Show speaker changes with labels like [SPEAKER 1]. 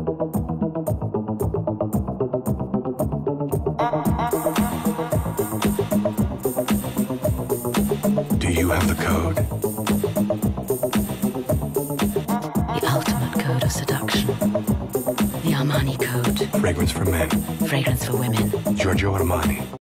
[SPEAKER 1] Do you have the code?
[SPEAKER 2] The ultimate code of seduction. The Armani code.
[SPEAKER 1] Fragrance for men.
[SPEAKER 2] Fragrance for women.
[SPEAKER 1] Giorgio Armani.